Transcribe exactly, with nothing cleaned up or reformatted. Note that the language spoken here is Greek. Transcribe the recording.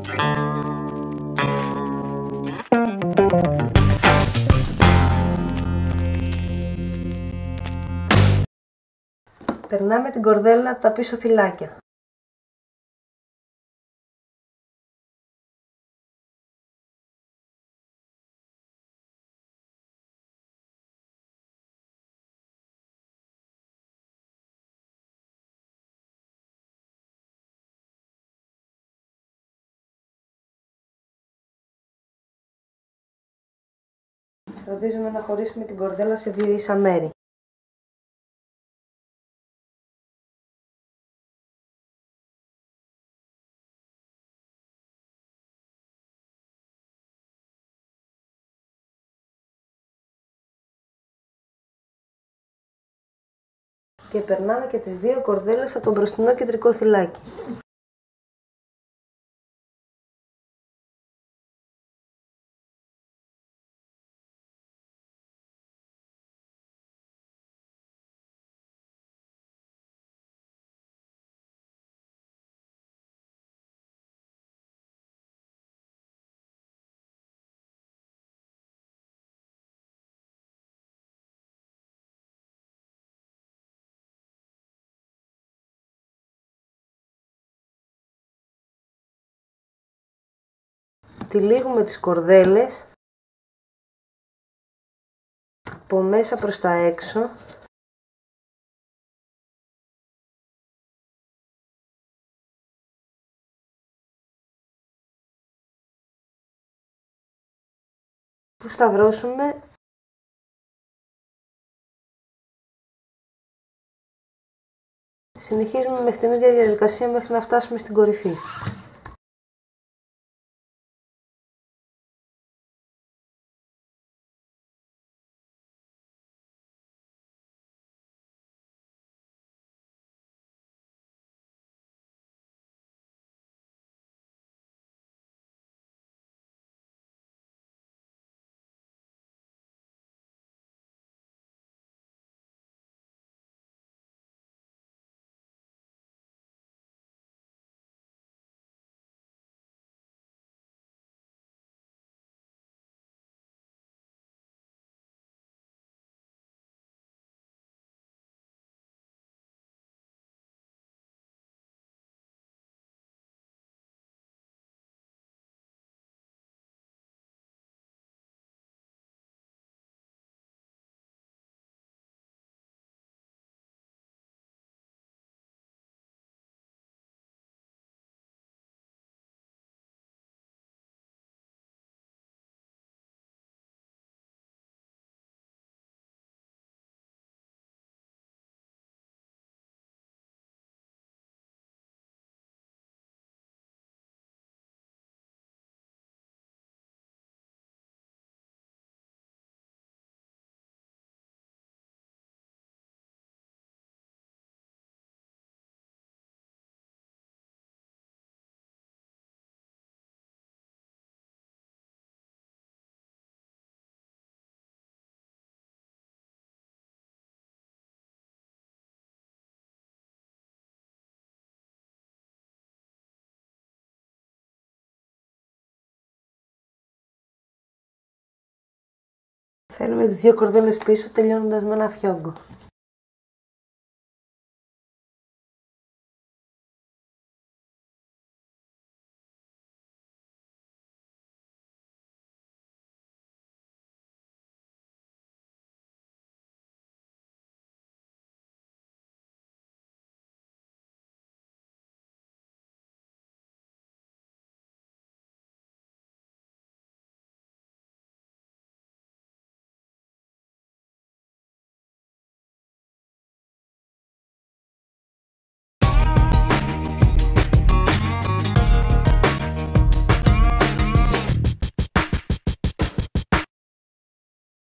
Περνάμε την κορδέλα από τα πίσω θυλάκια. Φροντίζουμε να χωρίσουμε την κορδέλα σε δύο ίσα μέρη. Και περνάμε και τις δύο κορδέλες από το μπροστινό κεντρικό θυλάκι. Τυλίγουμε τις κορδέλες από μέσα προς τα έξω που σταυρώσουμε συνεχίζουμε μέχρι την ίδια διαδικασία μέχρι να φτάσουμε στην κορυφή. Φέρνουμε τις δύο κορδέλες πίσω τελειώνοντας με ένα φιόγκο.